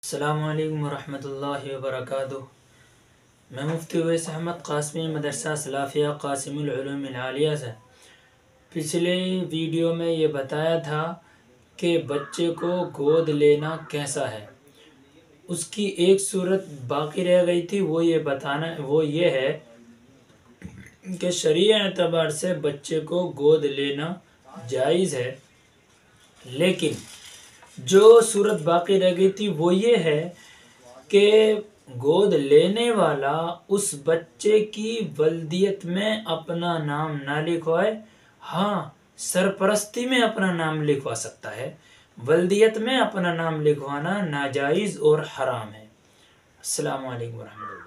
अस्सलामुअलैकुम वरहमतुल्लाहि वबरकातुह। मैं मुफ्ती उवैस अहमद क़ासमी मदरसा सलाफ़िया क़ासिमुल उलूम अल आलिया से पिछले वीडियो में ये बताया था कि बच्चे को गोद लेना कैसा है। उसकी एक सूरत बाकी रह गई थी, वो ये है कि शरीय एतबार से बच्चे को गोद लेना जायज़ है, लेकिन जो सूरत बाकी रह गई थी वो ये है कि गोद लेने वाला उस बच्चे की वल्दियत में अपना नाम ना लिखवाए। हाँ, सरपरस्ती में अपना नाम लिखवा सकता है, वल्दियत में अपना नाम लिखवाना नाजायज़ और हराम है। अस्सलामु अलैकुम वरहमतुल्लाह।